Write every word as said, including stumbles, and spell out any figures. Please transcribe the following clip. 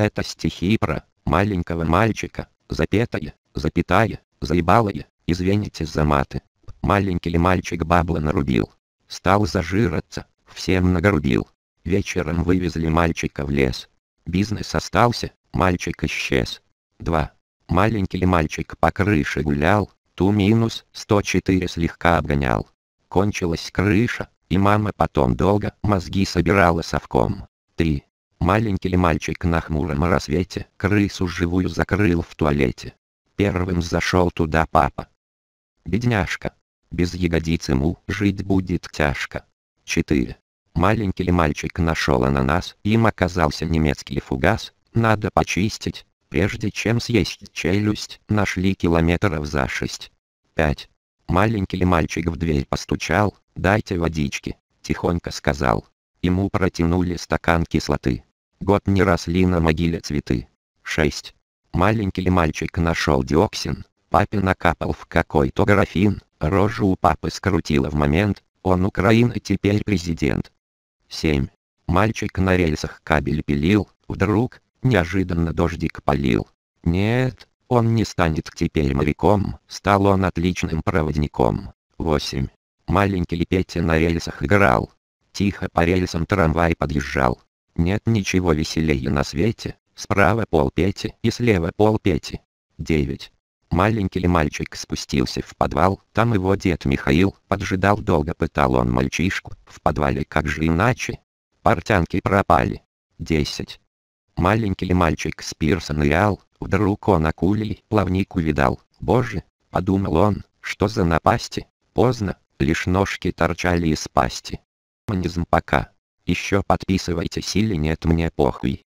Это стихи про маленького мальчика, запятая, запятая, заебалая, извините за маты. Маленький ли мальчик бабла нарубил, стал зажираться, всем нагорубил. Вечером вывезли мальчика в лес. Бизнес остался, мальчик исчез. два. Маленький ли мальчик по крыше гулял, ту минус сто четыре слегка обгонял. Кончилась крыша, и мама потом долго мозги собирала совком. три. Маленький ли мальчик на хмуром рассвете крысу живую закрыл в туалете. Первым зашел туда папа. Бедняжка. Без ягодиц ему жить будет тяжко. четыре. Маленький ли мальчик нашел ананас, им оказался немецкий фугас, надо почистить, прежде чем съесть челюсть, нашли километров за шесть. пять. Маленький ли мальчик в дверь постучал, дайте водички, тихонько сказал. Ему протянули стакан кислоты. Год не росли на могиле цветы. шесть. Маленький ли мальчик нашел диоксин, папе накапал в какой-то графин, рожу у папы скрутило в момент, он Украины теперь президент. семь. Мальчик на рельсах кабель пилил, вдруг, неожиданно дождик полил. Нет, он не станет теперь моряком, стал он отличным проводником. восемь. Маленький ли Петя на рельсах играл. Тихо по рельсам трамвай подъезжал. Нет ничего веселее на свете, справа пол Пети и слева пол Пети. девять. Маленький ли мальчик спустился в подвал, там его дед Михаил поджидал долго, пытал он мальчишку, в подвале как же иначе. Портянки пропали. десять. Маленький ли мальчик с пирса нырял, вдруг он акулий плавник увидал. Боже, подумал он, что за напасти, поздно, лишь ножки торчали из пасти. Манизм пока. Еще подписывайтесь или нет, мне похуй.